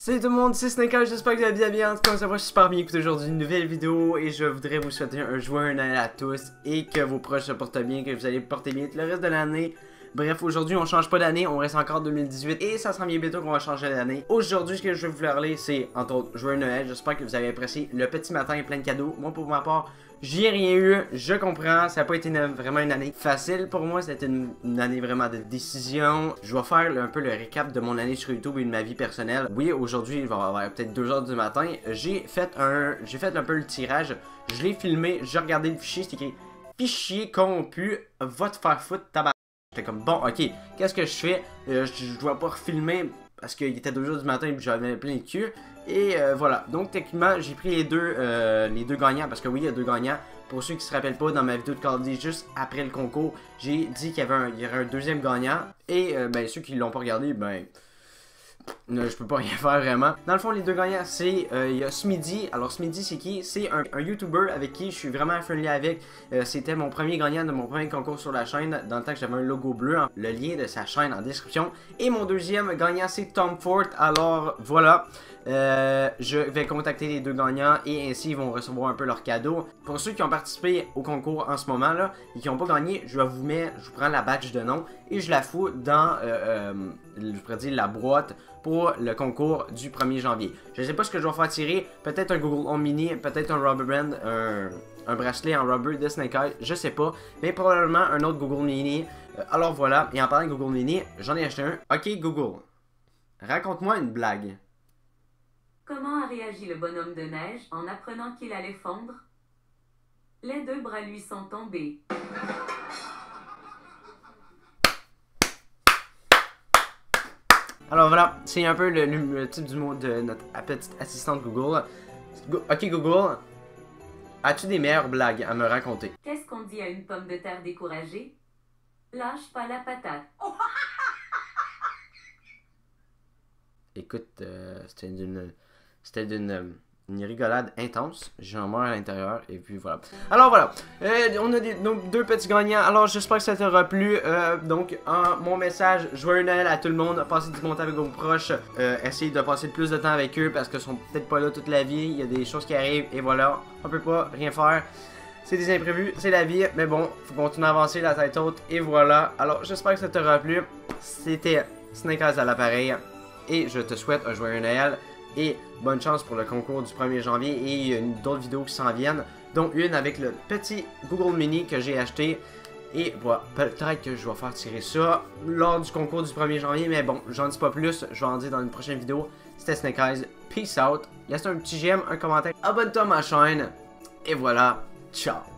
Salut tout le monde, c'est Snake, j'espère que vous allez bien. Comme ça va super bien. Écoutez, aujourd'hui une nouvelle vidéo et je voudrais vous souhaiter un joyeux Noël à tous et que vos proches se portent bien, que vous allez porter bien tout le reste de l'année. Bref, aujourd'hui on change pas d'année, on reste encore 2018 et ça sent bien bientôt qu'on va changer d'année. Aujourd'hui, ce que je vais vous parler, c'est entre autres joyeux Noël. J'espère que vous avez apprécié le petit matin plein de cadeaux. Moi, pour ma part, j'y ai rien eu, je comprends, ça n'a pas été vraiment une année facile pour moi, c'était une année vraiment de décision. Je vais faire un peu le récap de mon année sur YouTube et de ma vie personnelle. Oui, aujourd'hui, il va y avoir peut-être 2 h du matin, j'ai fait un peu le tirage, je l'ai filmé, j'ai regardé le fichier, c'était écrit « Fichier corrompu, va te faire foutre tabac ». J'étais comme bon, ok, qu'est-ce que je fais? Je dois pas refilmer parce qu'il était 2 h du matin et j'avais plein de cul. Et voilà, donc techniquement j'ai pris les deux gagnants parce que oui, il y a 2 gagnants. Pour ceux qui se rappellent pas, dans ma vidéo de Call of Duty juste après le concours, j'ai dit qu'il y aurait un deuxième gagnant. Et ben ceux qui l'ont pas regardé, ben je peux pas rien faire vraiment. Dans le fond, les 2 gagnants, c'est il y a Smitty. Alors Smitty, c'est qui? C'est un YouTuber avec qui je suis vraiment friendly avec. C'était mon premier gagnant de mon premier concours sur la chaîne, dans le temps que j'avais un logo bleu. Le lien de sa chaîne en description. Et mon deuxième gagnant, c'est Tom Fort. Alors voilà, je vais contacter les 2 gagnants et ainsi ils vont recevoir un peu leur cadeau. Pour ceux qui ont participé au concours en ce moment là et qui n'ont pas gagné, je prends la badge de nom et je la fous dans je pourrais dire la boîte pour le concours du 1er janvier. Je ne sais pas ce que je vais faire tirer, peut-être un Google Home Mini, peut-être un rubber band, un bracelet en rubber de Snake Eyes, je sais pas, mais probablement un autre Google Mini. Alors voilà, et en parlant de Google Mini, j'en ai acheté un. Ok Google, raconte-moi une blague. Comment a réagi le bonhomme de neige en apprenant qu'il allait fondre? Les 2 bras lui sont tombés. Alors voilà, c'est un peu le type du mot de notre petite assistante Google. Ok Google, as-tu des meilleures blagues à me raconter? Qu'est-ce qu'on dit à une pomme de terre découragée? Lâche pas la patate. Écoute, c'était d'une rigolade intense. J'en meurs à l'intérieur et puis voilà. Alors voilà, on a nos 2 petits gagnants. Alors j'espère que ça t'aura plu. Donc mon message, joyeux Noël à tout le monde. Passez du bon temps avec vos proches. Essayez de passer le plus de temps avec eux parce qu'ils sont peut-être pas là toute la vie. Il y a des choses qui arrivent et voilà, on peut pas rien faire. C'est des imprévus, c'est la vie, mais bon, faut continuer à avancer la tête haute et voilà. Alors j'espère que ça t'aura plu. C'était Snake Eyes à l'appareil et je te souhaite un joyeux Noël. Et bonne chance pour le concours du 1er janvier et il y a d'autres vidéos qui s'en viennent, dont une avec le petit Google Mini que j'ai acheté. Et voilà, peut-être que je vais faire tirer ça lors du concours du 1er janvier, mais bon, j'en dis pas plus, je vais en dire dans une prochaine vidéo. C'était Snake Eyes, peace out, laisse un petit j'aime, un commentaire, abonne-toi à ma chaîne, et voilà, ciao!